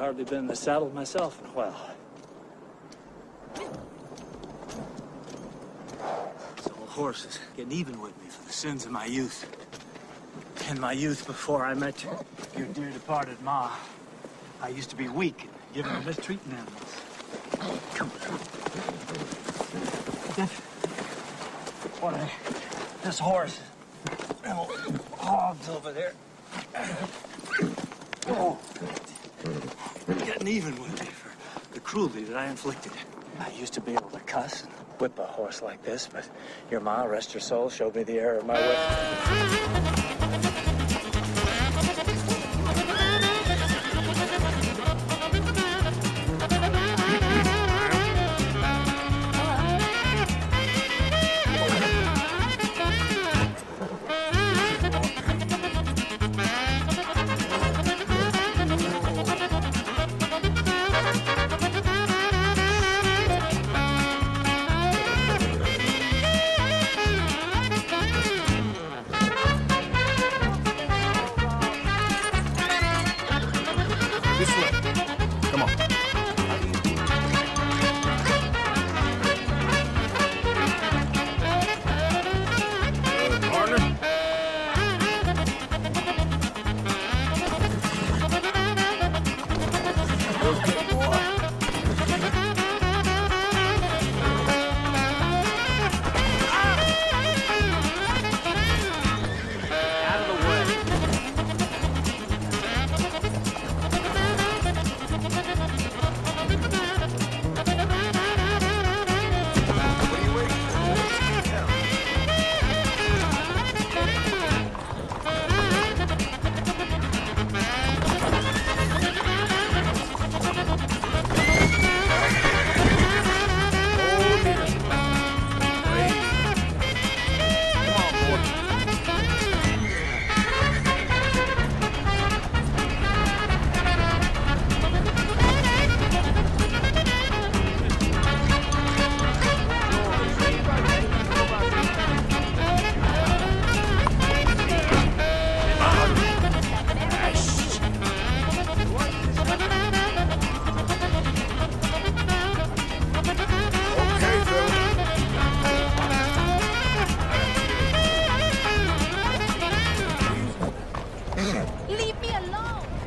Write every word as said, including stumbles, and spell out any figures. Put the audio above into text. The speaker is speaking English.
hardly been in the saddle myself in a while. This old horse is getting even with me for the sins of my youth. In my youth, before I met your, your dear departed ma, I used to be weak and given to mistreating animals. Come on. This, what I, this horse, oh, hogs over there. Oh, getting even with me for the cruelty that I inflicted. I used to be able to cuss and whip a horse like this, but your ma, rest her soul, showed me the error of my way. Leave me alone!